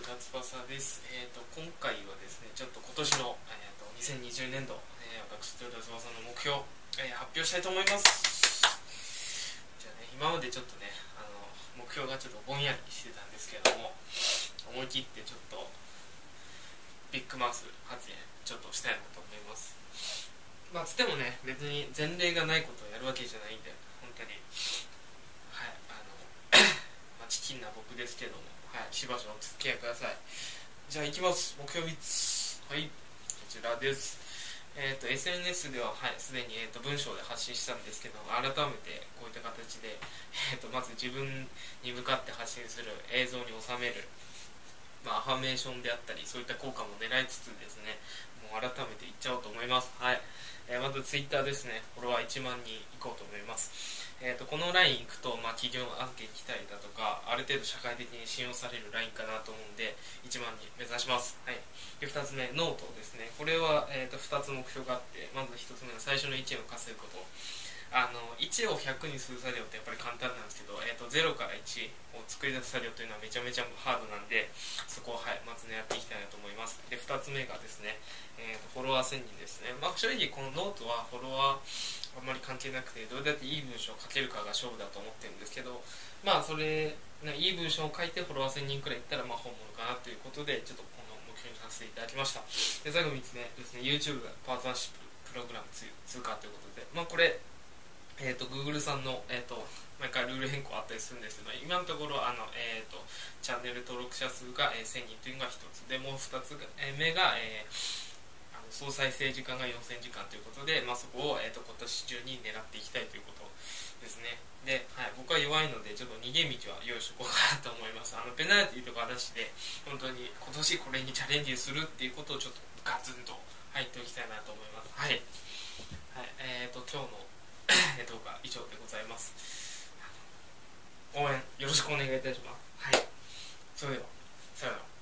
翼です。今回はですね、ちょっと今年の、2020年度、私、豊田翼の目標、発表したいと思います。じゃあね、今までちょっとね、目標がちょっとぼんやりしてたんですけれども、思い切ってちょっとビッグマウス発言、ちょっとしたいなと思います。つってもね、別に前例がないことをやるわけじゃないんで、本当に、はい、チキンな僕ですけども、はい、しばしお付き合いください。じゃあいきます。目標3つ。はい、こちらです。SNS では、はい、すでに、文章で発信したんですけど、改めてこういった形で、まず自分に向かって発信する、映像に収める、アファメーションであったり、そういった効果も狙いつつですね、もう改めていっちゃおうと思います。はい。まず Twitter ですね、フォロワー1万人いこうと思います。この LINE 行くと、企業案件来たりだとか、ある程度社会的に信用される LINE かなと思うんで、1万人目指します。はい。で、2つ目、ノートですね。これは、2つ目標があって、まず1つ目の最初の1円を稼ぐこと。1を100にする作業ってやっぱり簡単なんですけど、0から1を作り出す作業というのはめちゃめちゃハードなんで、そこを、はい、まず狙っていきたいなと思います。で、2つ目がですね、フォロワー1000人ですね。正直このノートはフォロワーあんまり関係なくて、どれだけいい文章を書けるかが勝負だと思ってるんですけど、それいい文章を書いてフォロワー1000人くらいいったら本物かなということで、ちょっとこの目標にさせていただきました。で、最後3つ目ですね、 YouTube パートナーシッププログラム通過ということで、これGoogle さんの、毎回ルール変更あったりするんですけど、今のところチャンネル登録者数が、1000人というのが1つで、もう2つ目が、総再生時間が4000時間ということで、そこを、今年中に狙っていきたいということですね。で、はい、僕は弱いのでちょっと逃げ道は用意しとこうかなと思います。ペナルティとか出して本当に今年これにチャレンジするっていうことをちょっとガツンと入っておきたいなと思います。はい、はい、今日の動画以上でございます。応援よろしくお願いいたします。はい、それではさよなら。